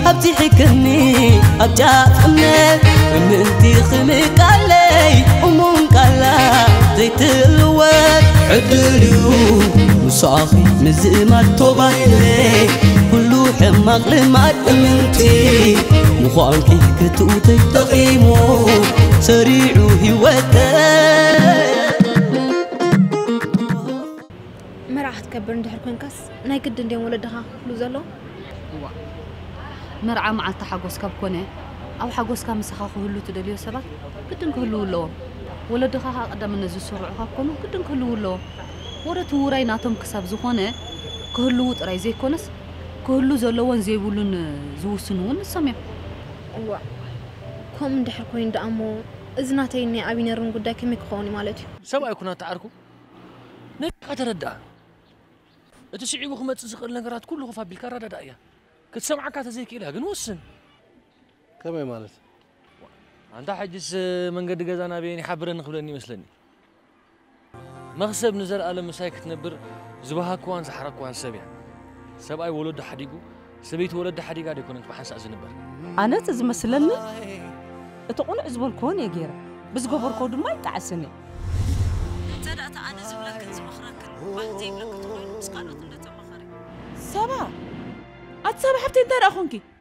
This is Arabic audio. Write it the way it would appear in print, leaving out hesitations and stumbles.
أبتي حكمني أبجافنا منتي خمك علي ومنك على زيت الواد عدلو مصاخي مزمات توبايلي كلو حماق لما منتي مخانكي كتوتي تقيمو سريعو هواتا مرعت كبر ندحر كونكاس ناي قد نديم ولدها لوزالو مرعى مع التحقوس كاب كونه أو حقوس كام مسخاخو هلو تدليو سبات كدن كهلو لو ولدها قدام النزو سرع كونه كدن كهلو لو ورت وراي ناتم كسب زخونه كهلو تراي زي كونس كهلو زلوان زي بولون زوسنون سمع وا كم ندحر كوين دامو إذناتي إني أبي نرون قدا كم يكخوني مالتي سبعي كنا تعركو نتردد تسعي وخمة تسقل نقرات كله خفا بالكرة دايا كتسمع كاتا زي كيلا جنوسن كم مالت عندها حجز من قد جزانا بيني حبرن خبرني مثلني مغسب نزل ألم مسايك تنبر زبها كوان زحرق كوان سبيع سبعي ولد حديقو سبيت ولد حديقة دي كنت بحس أزنبر أنا تزمسلني تقول عزبل كون يا جيرة بس قبر كود ما يتعسني تدأت أنا زبلك زمخرك واحد زبلك تقول بس قالوا تنت مخري سبا أتصاب حبتين ترى أخونكي